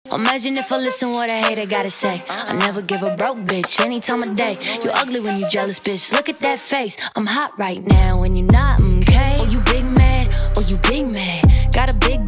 Imagine if I listen what a hater gotta say. I never give a broke bitch any time of day. You ugly when you jealous, bitch, look at that face. I'm hot right now when you not, okay? Oh, you big mad, oh, you big mad. Got a big